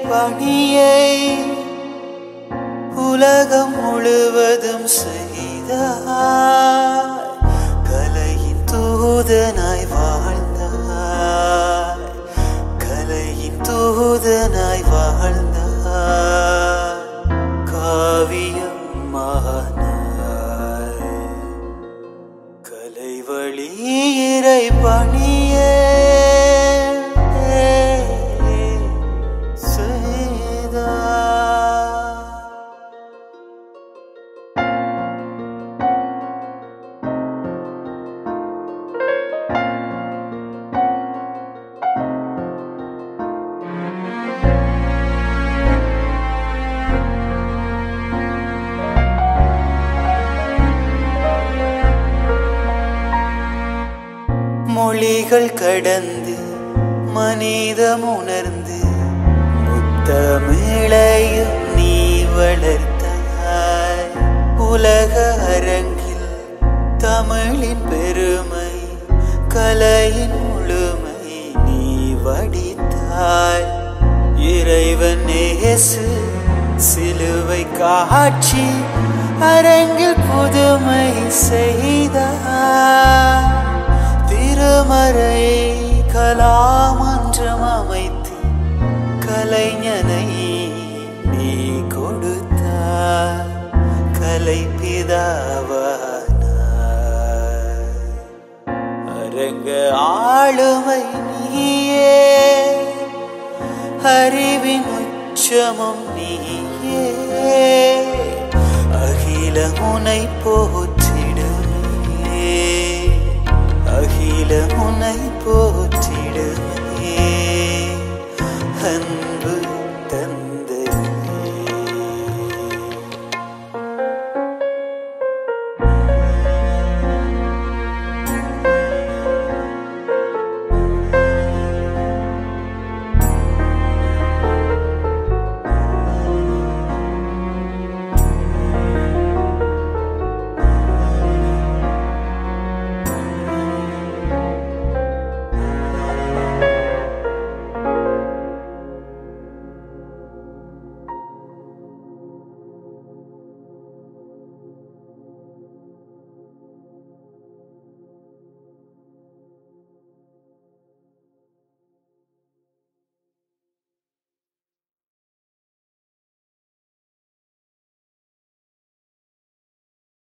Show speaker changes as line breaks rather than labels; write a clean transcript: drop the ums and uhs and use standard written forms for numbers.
பணியை உலகம் முழுவதும் செய்தாய். கலையின் தூதனாய் வாழ்ந்தாய். கலையின் தூதனாய் வாழ்ந்தாய். காவியமானாய். கலை வழி இறை பணியே மொழிகள் கடந்து மனிதம் உணர்ந்து முத்தமிழையும் நீ வளர்த்தாய். உலக அரங்கில் தமிழின் பெருமை கலையின் முழுமை நீ வடித்தாய். இறைவன் இயேசு சிலுவை காட்சி அரங்கில் புதுமை செய்தாய். திருமறை கலாமன்றம் அமைத்து கலைஞனை நீ கொடுத்தாய். கலை பிதாவானாய். அரங்க ஆளுமை நீயே. அறிவின் உச்சமும் நீயே. அகில முனை போல்